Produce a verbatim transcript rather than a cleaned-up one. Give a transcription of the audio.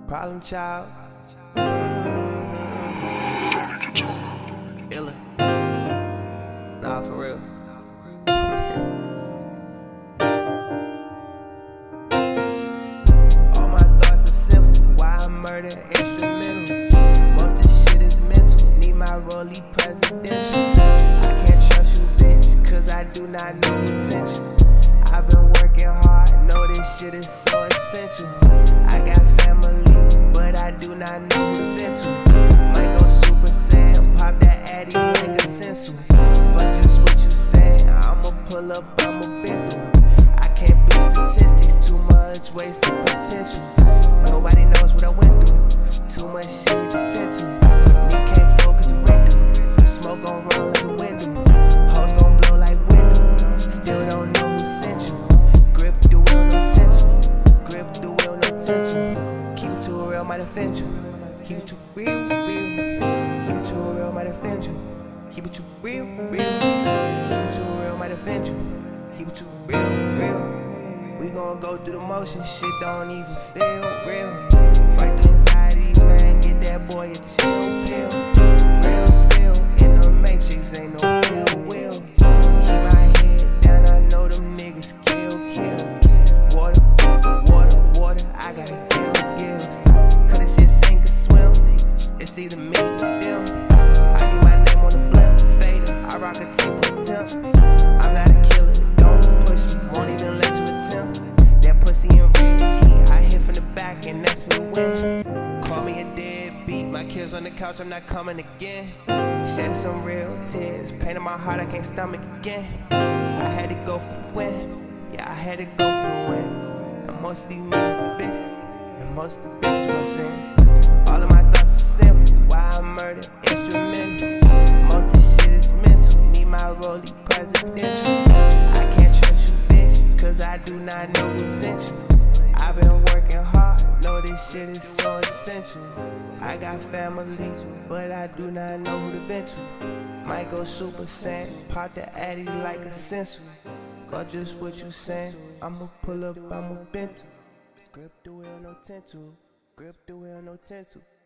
Problem child. Illa. Nah, for real. All my thoughts are simple. Why I murder instrumental? Most of this shit is mental. Need my rollie presidential. I can't trust you, bitch, cause I do not know essential. I've been working hard, know this shit is so essential. I got family, but I do not know the venture. Might go Super Saiyan, pop that addy like a sensu. Fuck just what you saying, I'ma pull up, I'ma bend through. I can't be statistics, too much wasted potential. Nobody knows what I went through, too much shit potential. Me can't focus the window, smoke gon' roll like a window. Hoes gon' blow like window, still don't know who sent you. Grip the wheel, no tension, grip the wheel, no tension. Keep it too real, might offend you. Keep it too real, real. Keep it too real, might offend you. Keep it too real, real. Keep it too real, might offend you. Keep it too real, real. We gon' go through the motion, shit don't even feel real. Fight through anxieties, man, get that boy a chill pill. Real spill in the matrix, ain't no real will. Keep my head down, I know them niggas kill, kill. Water, water, water, I gotta kill, gills. Cause this shit sink or swim, it's either me or them. I need my name on the blimp, fader, I rock a tip with temp. I'm not a killer, don't push me, won't even let you attempt. That pussy in real heat, I hit from the back and that's for the win. Call me a deadbeat, my kids on the couch, I'm not coming again. Shed some real tears, pain in my heart, I can't stomach again. I had to go for the win, yeah, I had to go for the win. And most of these niggas bitches, and most of the bitches won't sin. All of my thoughts are simple, why I murder instrumental. Most of this shit is mental, need my rollie presidential. I can't trust you, bitch, cause I do not know who sent you. I've been working hard, know this shit is so essential. I got family, but I do not know who to vent to. Might go Super Saiyan, pop the addy like a sensu. Fuck just what you saying, I'ma pull up, I'ma bend to. Grip the wheel, no tent to. Grip the wheel, no tent to.